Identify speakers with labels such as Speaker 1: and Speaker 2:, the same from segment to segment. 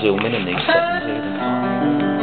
Speaker 1: zoom in on these settings here.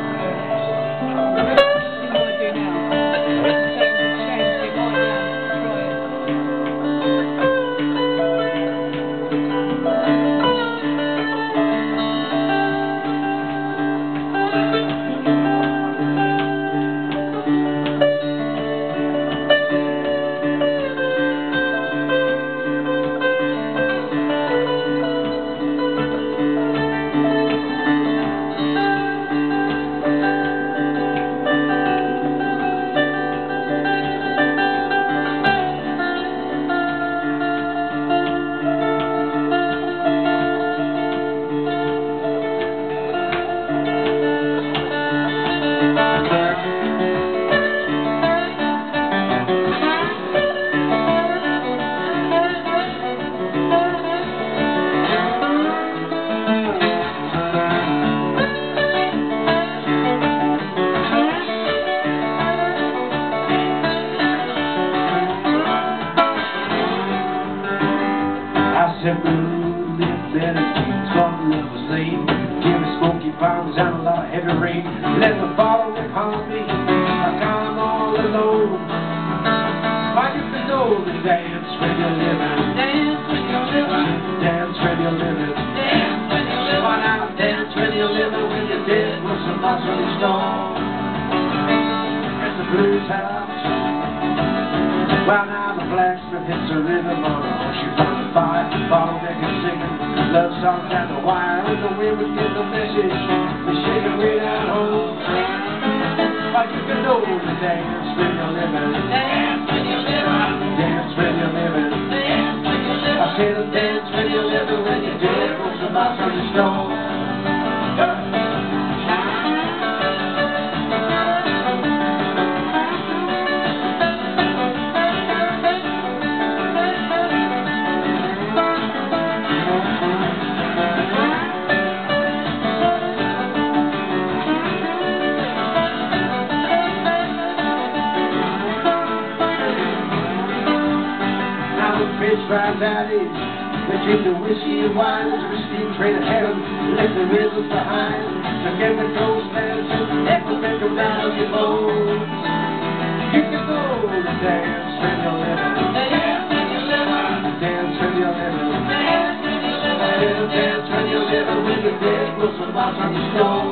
Speaker 2: Give me smoky palms and a lot of heavy rain. Let the bottle upon me like I'm all alone. Like if you know the dance when you're living. Dance when you're living. Dance when you're living. Dance when you're living. Why not dance when you're living? When you're dead with some moss on your stone. It's the blues house. Well now the blacksmith hits a rhythm on her. She's on the fire, bottleneck singing love songs down the wire. And the women get the message. They're shaking way down home. Like you can know the dance when you're living. Dance when you're living. Dance when you're living. Dance when you're living. I said dance when you're living. When you're dead, put some moss on your stone. Fish fry daddies, they drink the whiskey and wine. We steam train ahead of them, left the rivers behind. Forget the ghost dancing, echo make them down your bones. You can go to dance when you're living. Dance when you're living. Dance when you're living. Dance when you're living. Little dance when you're living. When you're dead, put some moss on your stone.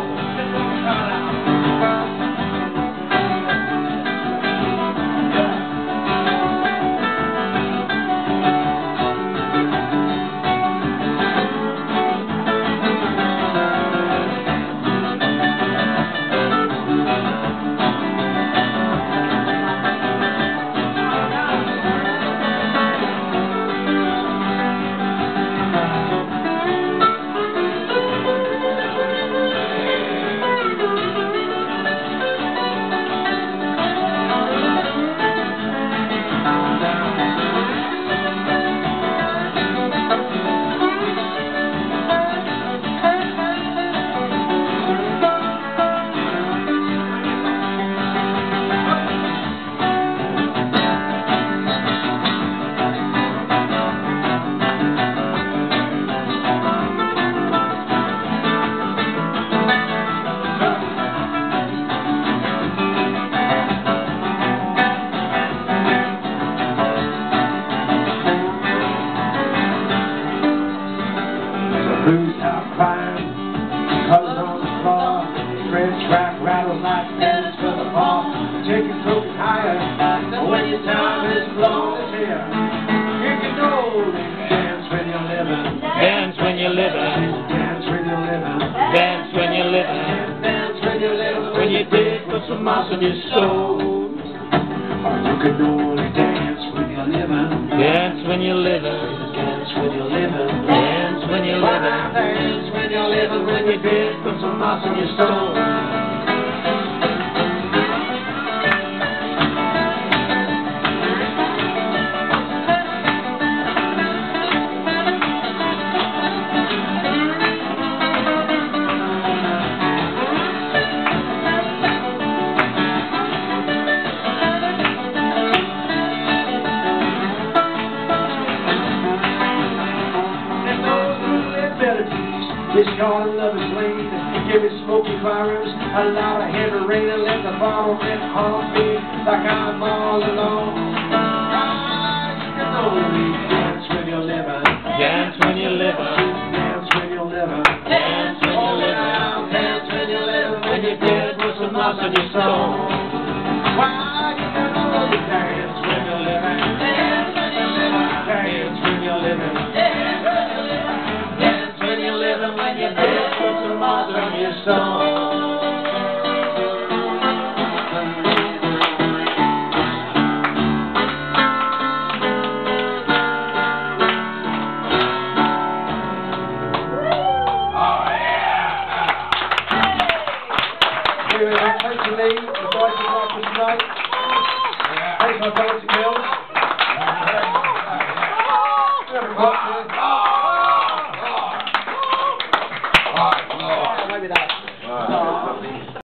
Speaker 2: Blues out crying, colors on the floor. French rap rattles like pennies for the ball. Take your coat higher, when your time is blown. It's here. You can go dance when you're living.
Speaker 1: Dance when you're living.
Speaker 2: Dance when you're living.
Speaker 1: Dance when you're living.
Speaker 2: Dance when you're living.
Speaker 1: When you're dead, put some moss on your soul.
Speaker 2: Or you can only dance when you're living.
Speaker 1: Dance when you're living.
Speaker 2: Dance when you're living.
Speaker 1: Dance when you're living.
Speaker 2: Dance when you're living. When you're dead, put some moss on your stone. This kind of love is A lot of heavy rain and let the bottleneck haunt me like I'm all alone. You know we dance when you're living.
Speaker 1: Dance when you're living.
Speaker 2: Dance when you're living.
Speaker 1: Dance when you're living.
Speaker 2: Dance when you're living.
Speaker 1: When you're dead with some moss on your soul.
Speaker 2: Why you know you dance when you're living. Dance when you're living. Dance when you're living.
Speaker 1: Dance when you're living. Dance when you're living. When you're dead with some moss on your soul.
Speaker 2: Anyway, thanks for Lee, the guys who like us tonight. Thanks my Baltic Mills. Maybe that.